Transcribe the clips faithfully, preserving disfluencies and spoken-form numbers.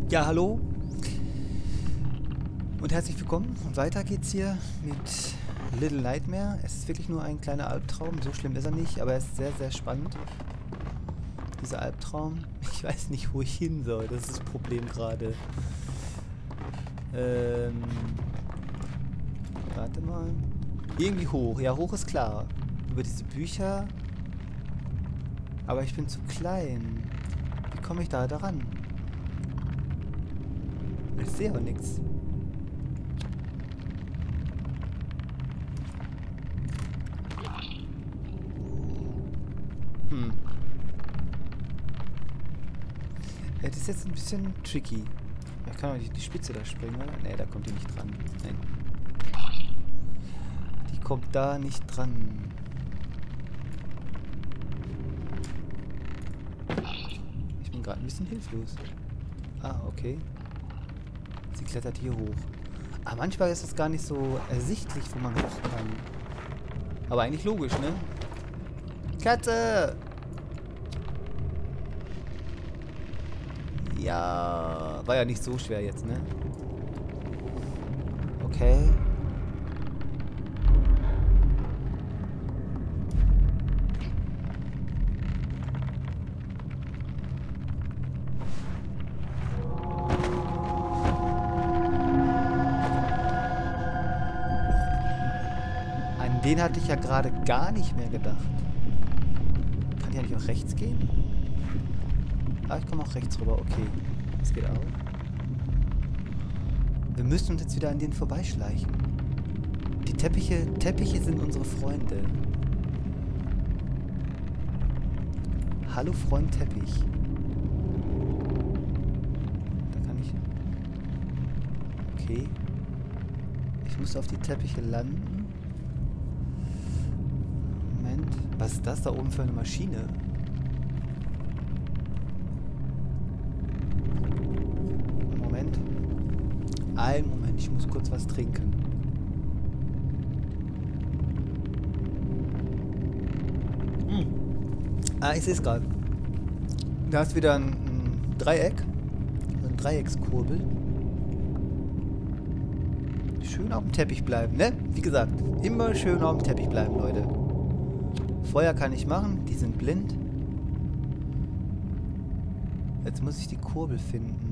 Ja, hallo und herzlich willkommen. Und weiter geht's hier mit Little Nightmare. Es ist wirklich nur ein kleiner Albtraum, so schlimm ist er nicht, aber er ist sehr, sehr spannend. Dieser Albtraum. Ich weiß nicht, wo ich hin soll, das ist das Problem gerade. Ähm... Warte mal. Irgendwie hoch, ja, hoch ist klar. Über diese Bücher. Aber ich bin zu klein. Wie komme ich da daran? Ich sehe aber nichts. Hm. Ja, das ist jetzt ein bisschen tricky. Ich kann auch nicht die Spitze da springen, oder? Ne, da kommt die nicht dran. Nein. Die kommt da nicht dran. Ich bin gerade ein bisschen hilflos. Ah, okay. Sie klettert hier hoch. Aber manchmal ist es gar nicht so ersichtlich, wo man hoch kann. Aber eigentlich logisch, ne? Katze! Ja, war ja nicht so schwer jetzt, ne? Okay. An den hatte ich ja gerade gar nicht mehr gedacht. Kann ich ja nicht auch rechts gehen? Ah, ich komme auch rechts rüber. Okay. Das geht auch. Wir müssen uns jetzt wieder an denen vorbeischleichen. Die Teppiche, Teppiche sind unsere Freunde. Hallo Freund Teppich. Da kann ich... Okay. Ich muss auf die Teppiche landen. Moment. Was ist das da oben für eine Maschine? Moment. Einen Moment, ich muss kurz was trinken. Hm. Ah, ich sehe es gerade. Da ist wieder ein, ein Dreieck. Ein Dreieckskurbel. Schön auf dem Teppich bleiben, ne? Wie gesagt, immer schön auf dem Teppich bleiben, Leute. Feuer kann ich machen, die sind blind. Jetzt muss ich die Kurbel finden.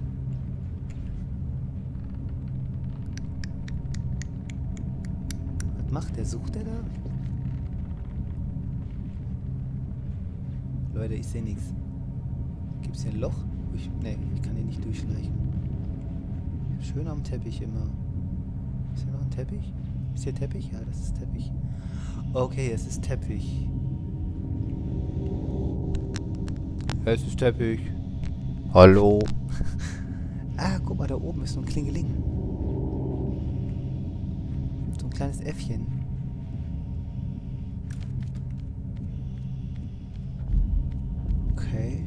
Was macht der? Sucht der da? Leute, ich sehe nichts. Gibt es hier ein Loch? Ich, nee, ich kann hier nicht durchschleichen. Schön am Teppich immer. Ist hier noch ein Teppich? Ist hier Teppich? Ja, das ist Teppich. Okay, es ist Teppich. Es ist Teppich. Hallo. Ah, guck mal, da oben ist so ein Klingeling. So ein kleines Äffchen. Okay.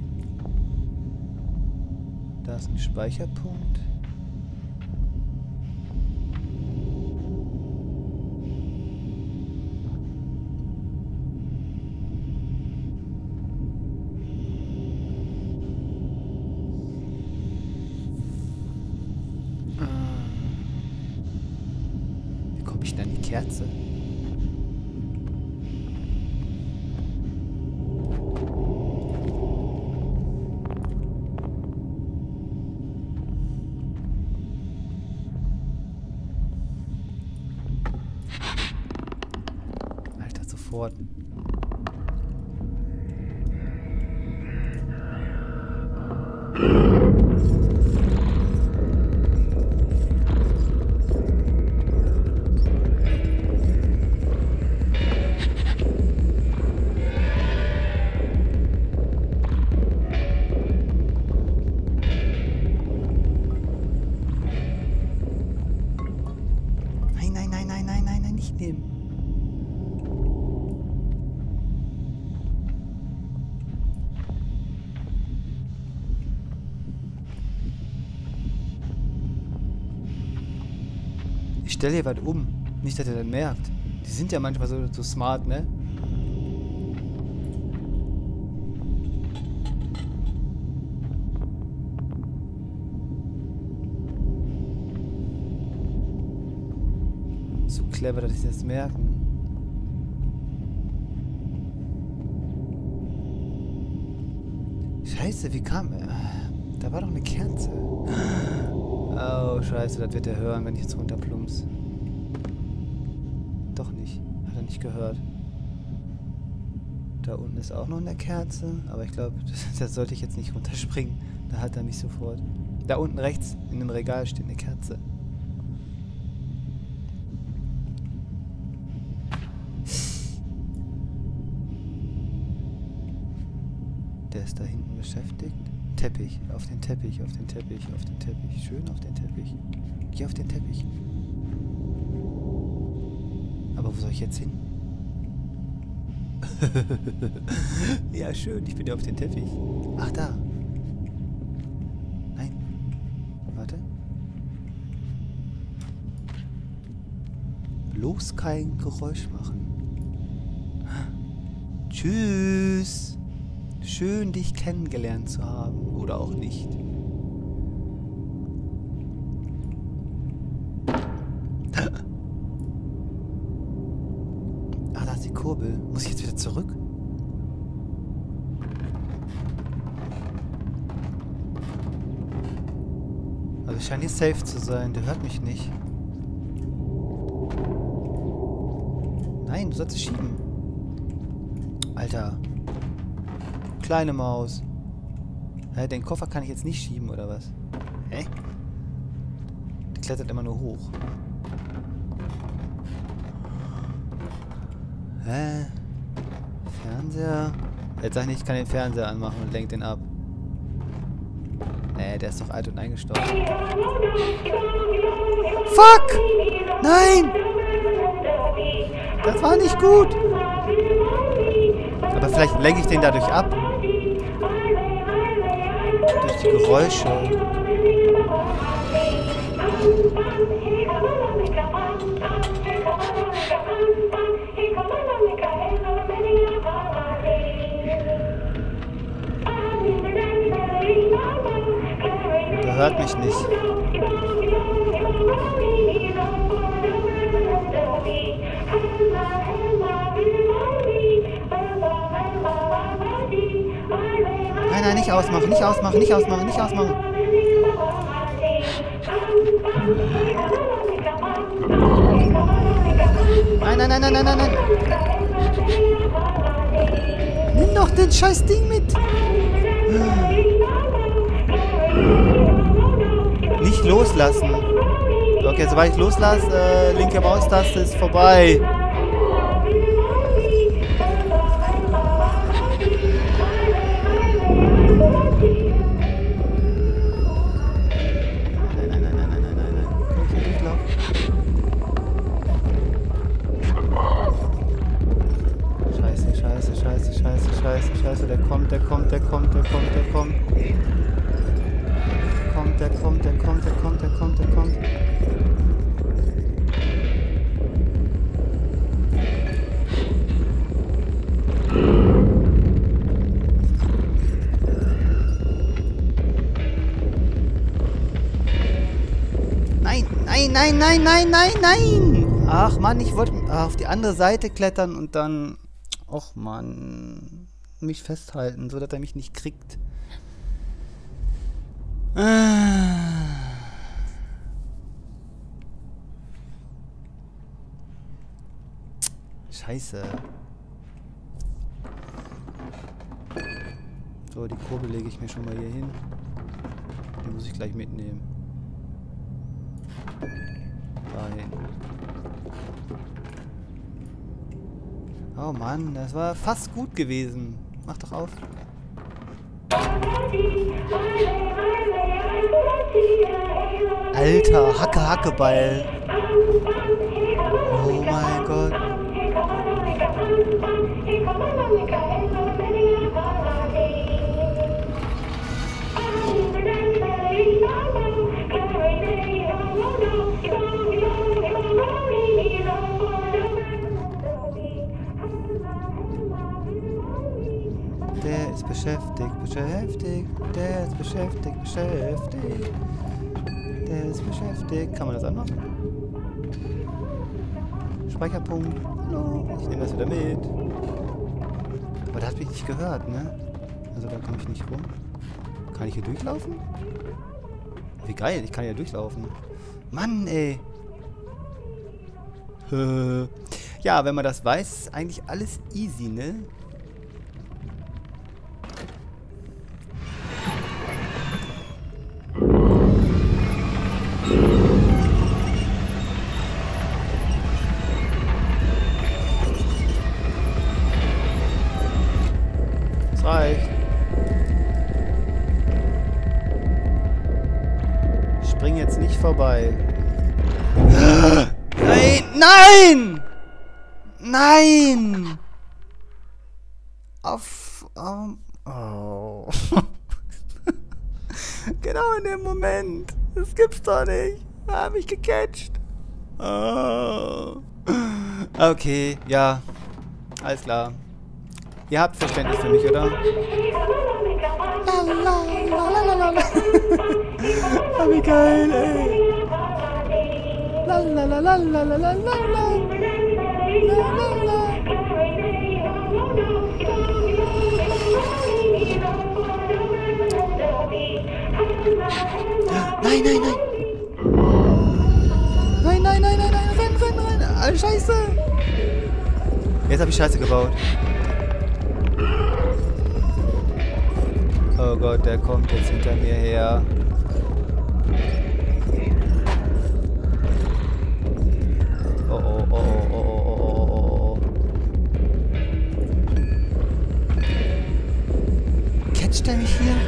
Da ist ein Speicherpunkt. Wie komme ich denn an die Kerze? Alter, sofort. Nein, nein, nein, nein, nein, nein, nein, nicht nehmen. Ich stelle hier was um. Nicht, dass er das merkt. Die sind ja manchmal so, so smart, ne? zu clever, dass sie das merken. Scheiße, wie kam er? Da war doch eine Kerze. Oh, scheiße, das wird er hören, wenn ich jetzt runterplumps. Doch nicht. Hat er nicht gehört. Da unten ist auch noch eine Kerze, aber ich glaube, da sollte ich jetzt nicht runterspringen. Da hat er mich sofort. Da unten rechts in dem Regal steht eine Kerze. Der ist da hinten beschäftigt. Teppich, auf den Teppich, auf den Teppich, auf den Teppich. Schön auf den Teppich. Geh auf den Teppich. Aber wo soll ich jetzt hin? Ja, schön, ich bin ja auf den Teppich. Ach, da. Nein. Warte. Bloß kein Geräusch machen. Tschüss. Schön, dich kennengelernt zu haben. Oder auch nicht. Ah, da ist die Kurbel. Muss ich jetzt wieder zurück? Also ich scheine hier safe zu sein. Der hört mich nicht. Nein, du sollst es schieben. Alter. Kleine Maus. Hä, den Koffer kann ich jetzt nicht schieben, oder was? Hä? Die klettert immer nur hoch. Hä? Fernseher? Jetzt sag ich nicht, ich kann den Fernseher anmachen und lenk den ab. Nee, der ist doch alt und eingestaubt. Fuck! Nein! Das war nicht gut! Aber vielleicht lenke ich den dadurch ab. Durch die Geräusche. Der hört mich nicht. Nein, nein, nicht ausmachen, nicht ausmachen, nicht ausmachen, nicht ausmachen. Nein, nein, nein, nein, nein, nein, nein. Nimm doch den scheiß Ding mit. Nicht loslassen. Okay, sobald ich loslasse, äh, linke Maustaste ist vorbei. Scheiße, der kommt, der kommt, der kommt, der kommt, der kommt. Kommt, der kommt, der kommt, der kommt, der kommt, der kommt. Nein, nein, nein, nein, nein, nein, nein! Ach Mann, ich wollte auf die andere Seite klettern und dann... Och Mann... mich festhalten, so dass er mich nicht kriegt. Ah. Scheiße. So, die Kurbel lege ich mir schon mal hier hin. Die muss ich gleich mitnehmen. Dahin. Oh Mann, das war fast gut gewesen. Mach doch auf. Alter, Hacke, Hackeball. Oh mein Gott. Der ist beschäftigt, beschäftigt. Der ist beschäftigt, beschäftigt. Der ist beschäftigt. Kann man das anmachen? Speicherpunkt. Hallo, ich nehme das wieder mit. Aber da hat mich nicht gehört, ne? Also da komme ich nicht rum. Kann ich hier durchlaufen? Wie geil, ich kann hier durchlaufen. Mann, ey. Ja, wenn man das weiß, ist eigentlich alles easy, ne? Das reicht. Spring jetzt nicht vorbei. Nein! Nein! Nein! Auf... Um, oh. Genau in dem Moment. Das gibt's doch nicht. Er hat mich gecatcht. Oh. Okay, ja. Alles klar. Ihr habt Verständnis für mich, oder? Lalalala. Oh, wie geil, ey. Lalalala. Nein, nein, nein. Nein, nein, nein, nein, nein. Renn, renn, renn. Ah, Scheiße. Jetzt habe ich Scheiße gebaut. Oh Gott, der kommt jetzt hinter mir her. Oh, oh, oh, oh, oh, oh, oh, oh, oh. Catcht er mich hier?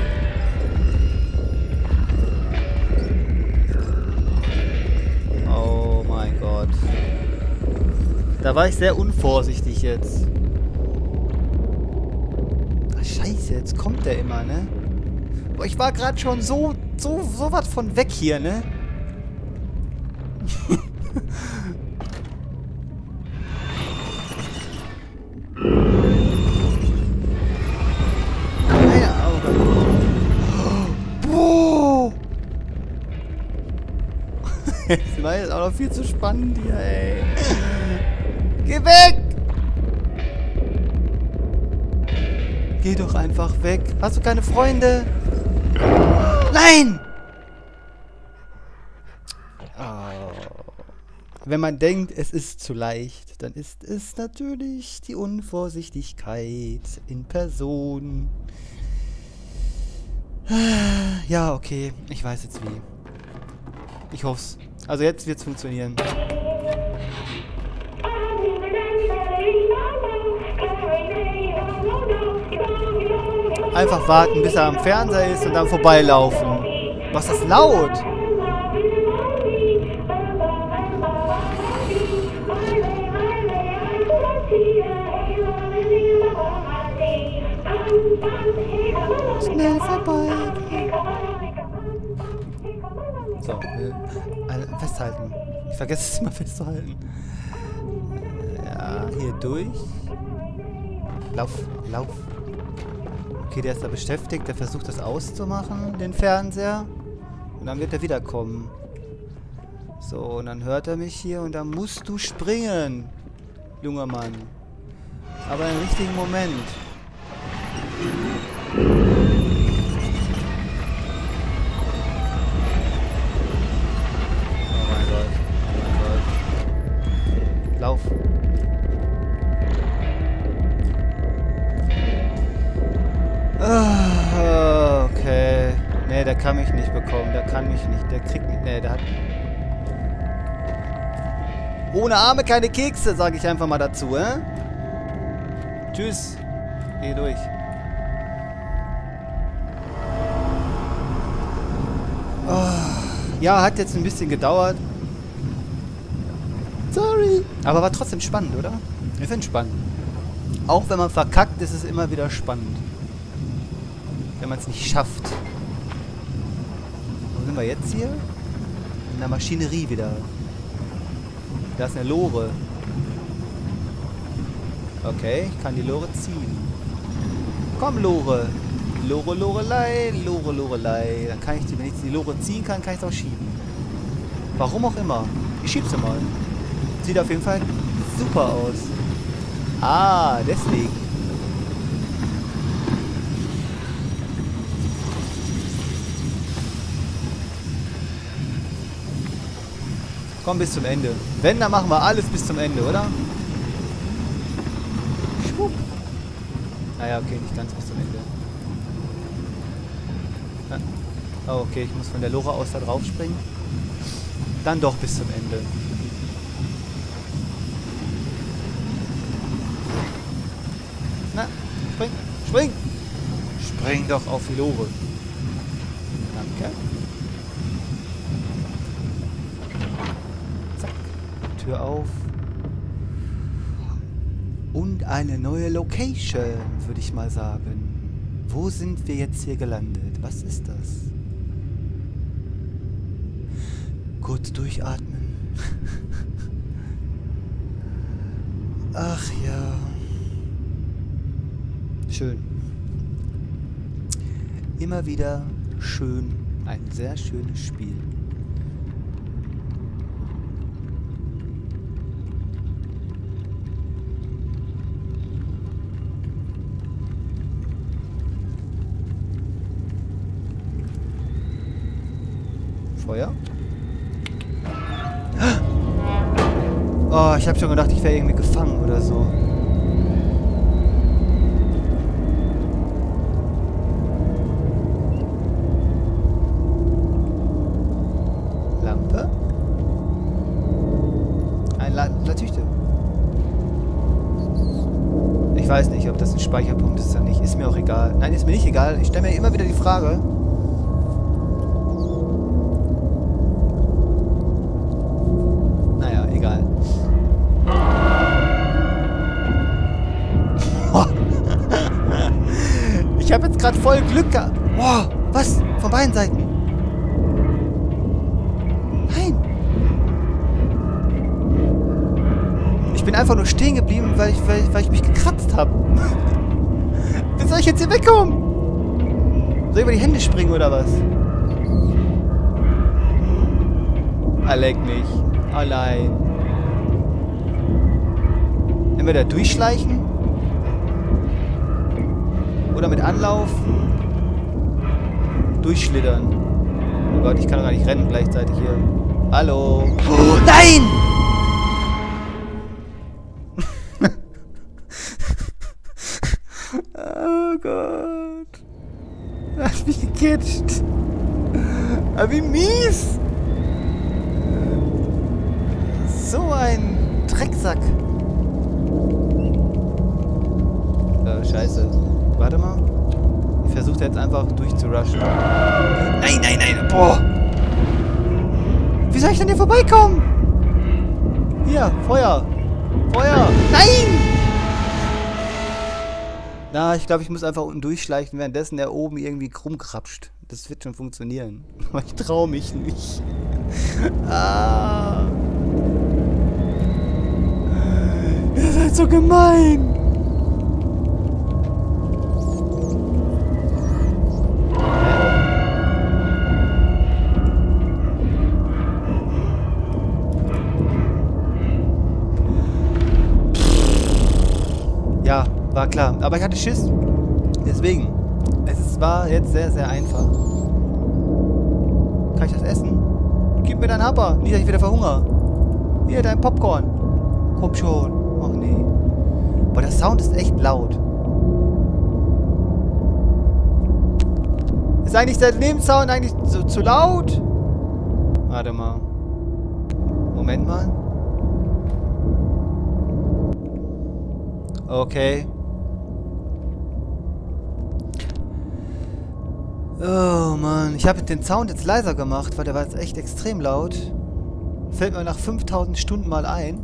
Oh mein Gott. Da war ich sehr unvorsichtig jetzt. Ach, scheiße, jetzt kommt der immer, ne? Boah, ich war gerade schon so, so, so was von weg hier, ne? Das war jetzt auch noch viel zu spannend hier, ey. Geh weg! Geh doch einfach weg. Hast du keine Freunde? Nein! Oh. Wenn man denkt, es ist zu leicht, dann ist es natürlich die Unvorsichtigkeit in Person. Ja, okay. Ich weiß jetzt wie. Ich hoff's. Also jetzt wird's funktionieren. Einfach warten, bis er am Fernseher ist und dann vorbeilaufen. Was ist das laut? Schnell vorbei. So, äh, festhalten. Ich vergesse es immer festzuhalten. Ja, hier durch. Lauf, lauf. Okay, der ist da beschäftigt. Der versucht das auszumachen, den Fernseher. Und dann wird er wiederkommen. So, und dann hört er mich hier und dann musst du springen, junger Mann. Aber im richtigen Moment. Lauf. Ah, okay. Nee, der kann mich nicht bekommen. Der kann mich nicht. Der kriegt mich. Nee, der hat. Ohne Arme keine Kekse, sage ich einfach mal dazu, hä? Tschüss. Geh durch. Oh, ja, hat jetzt ein bisschen gedauert. Sorry. Aber war trotzdem spannend, oder? Ich finde es spannend. Auch wenn man verkackt, ist es immer wieder spannend. Wenn man es nicht schafft. Wo sind wir jetzt hier? In der Maschinerie wieder. Da ist eine Lore. Okay, ich kann die Lore ziehen. Komm, Lore. Lore, Lorelei, Lore, Lorelei. Dann kann ich die, wenn ich die Lore ziehen kann, kann ich es auch schieben. Warum auch immer. Ich schieb sie mal. Sieht auf jeden Fall super aus. Ah, deswegen. Komm bis zum Ende. Wenn, dann machen wir alles bis zum Ende, oder? Schwupp. Naja, okay, nicht ganz bis zum Ende. Oh, okay, ich muss von der Lora aus da drauf springen. Dann doch bis zum Ende. Na, spring, spring! Spring doch auf die Lore. Danke. Zack. Tür auf. Und eine neue Location, würde ich mal sagen. Wo sind wir jetzt hier gelandet? Was ist das? Kurz durchatmen. Ach ja. Schön. Immer wieder schön. Ein sehr schönes Spiel. Feuer? Oh, ich habe schon gedacht, ich wäre irgendwie gefangen oder so. Lampe? Ein La Latüchte. Ich weiß nicht, ob das ein Speicherpunkt ist oder nicht. Ist mir auch egal. Nein, ist mir nicht egal. Ich stelle mir immer wieder die Frage. Naja, egal. Ich habe jetzt gerade voll Glück gehabt. Boah, was? Von beiden Seiten. Nein. Ich bin einfach nur stehen geblieben, weil ich, weil ich, weil ich mich gekratzt habe. Wie soll ich jetzt hier wegkommen? Soll ich über die Hände springen oder was? Ah, leck mich. Allein. Entweder durchschleichen oder mit Anlauf durchschlittern. Oh Gott, ich kann doch gar nicht rennen gleichzeitig hier. Hallo. Oh, nein! Oh Gott. Er hat mich gecatcht. Aber wie mies! So ein Drecksack. Äh, scheiße. Warte mal. Ich versuche jetzt einfach durchzurushen. Nein, nein, nein. Boah. Wie soll ich denn hier vorbeikommen? Hier, Feuer. Feuer. Nein! Na, ich glaube, ich muss einfach unten durchschleichen, währenddessen der oben irgendwie krumm krapscht. Das wird schon funktionieren. Aber ich traue mich nicht. Ah. Ihr seid so gemein. Ja, war klar. Aber ich hatte Schiss. Deswegen. Es war jetzt sehr, sehr einfach. Kann ich das essen? Gib mir deinen Happer. Nicht, dass ich wieder verhungere. Hier, dein Popcorn. Komm schon. Ach nee. Boah, der Sound ist echt laut. Ist eigentlich der Nebensound eigentlich zu, zu laut? Warte mal. Moment mal. Okay. Oh Mann, ich habe den Sound jetzt leiser gemacht, weil der war jetzt echt extrem laut. Fällt mir nach fünftausend Stunden mal ein.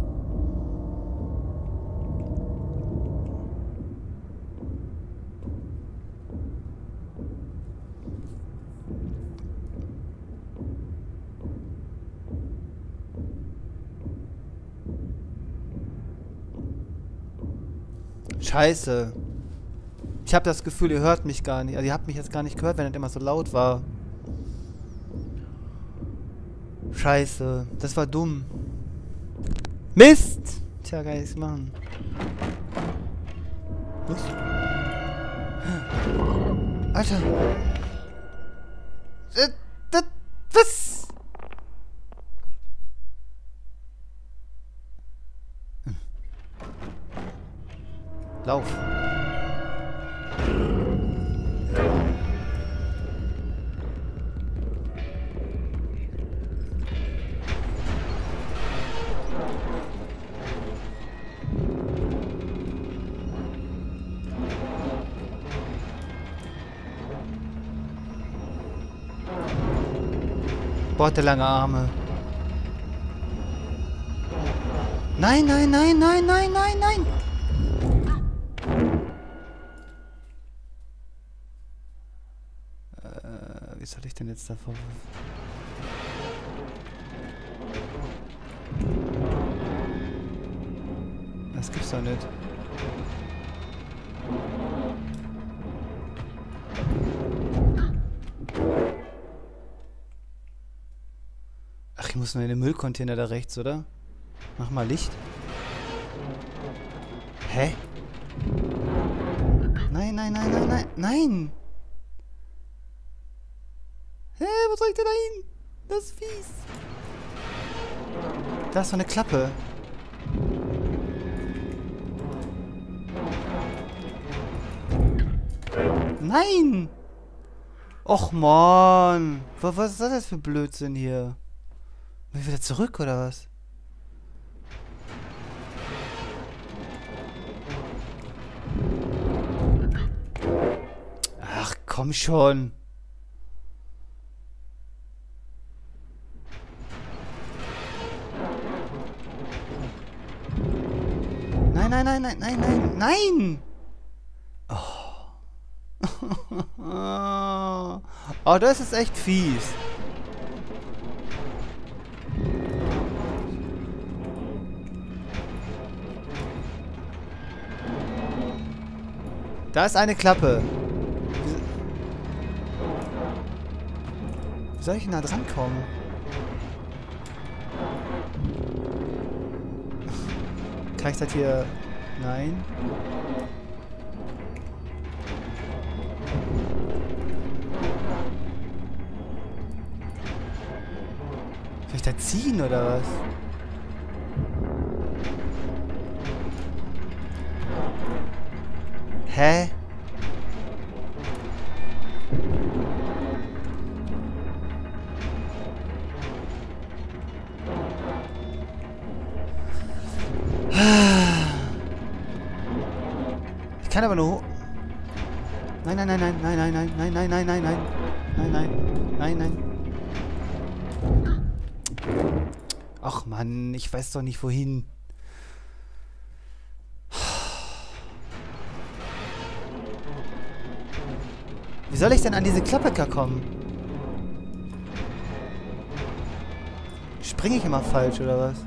Scheiße. Ich habe das Gefühl, ihr hört mich gar nicht. Also ihr habt mich jetzt gar nicht gehört, wenn es immer so laut war. Scheiße. Das war dumm. Mist! Tja, kann ich nichts machen. Was? Alter. Äh, das, was? Hm. Lauf. Boah, hat der lange Arme. Nein, nein, nein, nein, nein, nein, nein. Äh, wie soll ich denn jetzt davor? Das gibt's doch nicht. Ach, ich muss nur in den Müllcontainer da rechts, oder? Mach mal Licht. Hä? Nein, nein, nein, nein, nein, nein! Hä, wo soll ich denn da hin? Das ist fies. Da ist so eine Klappe. Nein! Och, Mann! Was, was ist das für Blödsinn hier? Will ich wieder zurück, oder was? Ach, komm schon. Nein, nein, nein, nein, nein, nein, nein! Oh. Oh, das ist echt fies. Da ist eine Klappe. Wie soll ich denn da dran kommen? Kann ich das hier... Nein. Soll ich da ziehen, oder was? Hä? Ich kann aber nur... Nein, nein, nein, nein, nein, nein, nein, nein, nein, nein, nein, nein, nein, nein, nein, nein. Ach Mann, ich weiß doch nicht wohin. Wie soll ich denn an diese Klappe kommen? Springe ich immer falsch, oder was?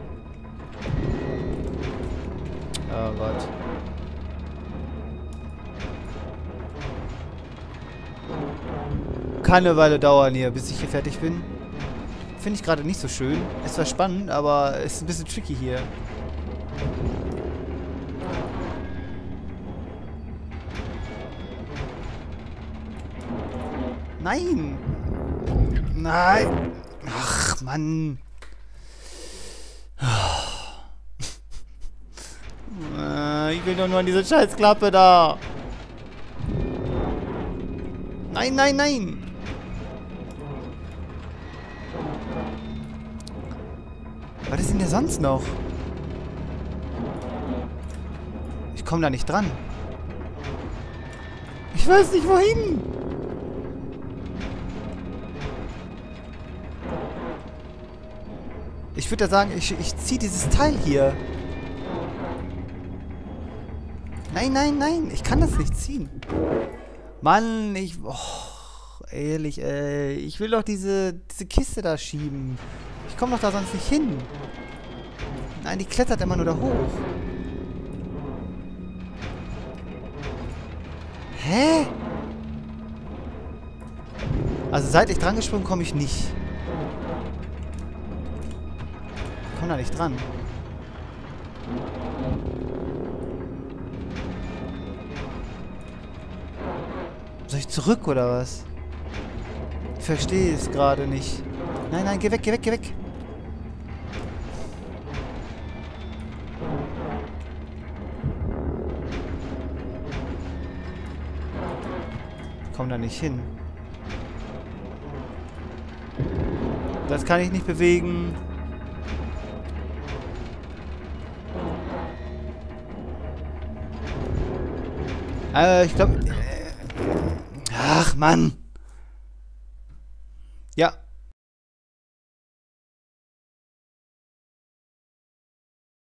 Oh Gott. Kann eine Weile dauern hier, bis ich hier fertig bin. Finde ich gerade nicht so schön. Ist zwar spannend, aber ist ein bisschen tricky hier. Nein! Nein! Ach, Mann! Ich will doch nur an diese Scheißklappe da! Nein, nein, nein! Was ist denn hier sonst noch? Ich komme da nicht dran. Ich weiß nicht wohin! Ich würde ja sagen, ich, ich ziehe dieses Teil hier. Nein, nein, nein. Ich kann das nicht ziehen. Mann, ich... Oh, ehrlich, ey. Ich will doch diese, diese Kiste da schieben. Ich komme doch da sonst nicht hin. Nein, die klettert immer nur da hoch. Hä? Also seitlich dran gesprungen komme ich nicht. Ich komme da nicht dran. Soll ich zurück oder was? Ich verstehe es gerade nicht. Nein, nein, geh weg, geh weg, geh weg. Ich komm da nicht hin. Das kann ich nicht bewegen. Äh, ich glaube... Ach, Mann!